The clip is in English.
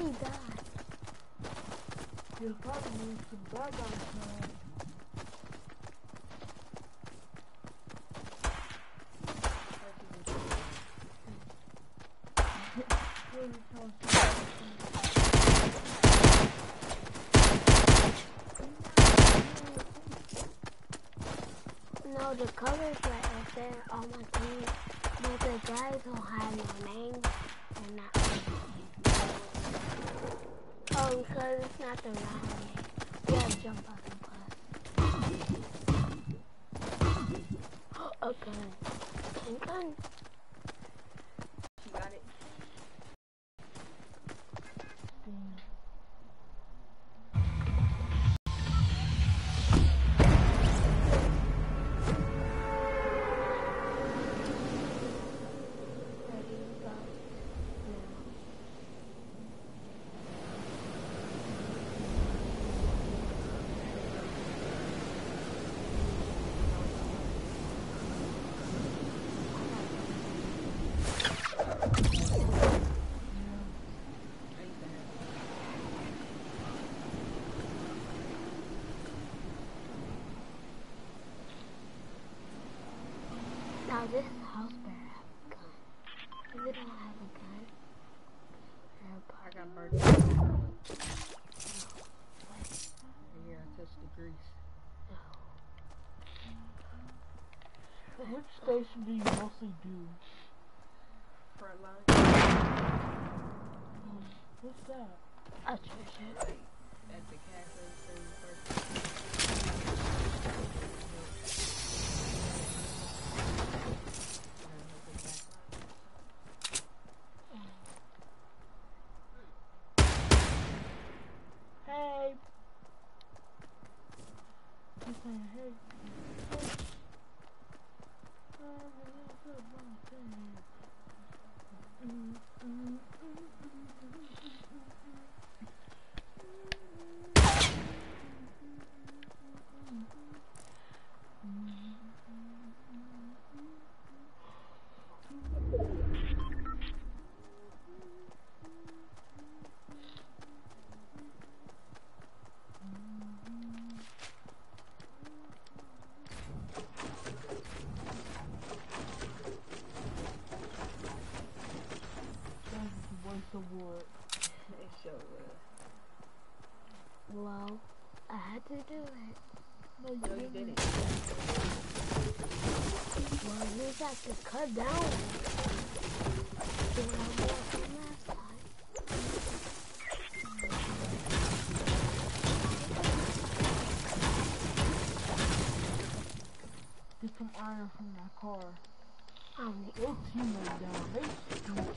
he died? He'll probably need some bad guys now. No, the colors right up there on my team, but the guys don't have no names and not. Oh, because it's not the round game. You gotta jump out the bus. A gun. Gun. You got it? Now this house better have a gun. If it don't have a gun, I got murdered. Yeah, I touched the grease. Which station do you mostly do? Front line. What's that? a treasure. At the cafe, first. Hey. He's saying, hey. Award. It sure will. Well, I had to do it. No, you didn't. Well, you got to cut down. Do what I want from last time. Get some iron from that car. I don't need Your teammate down. They stupid.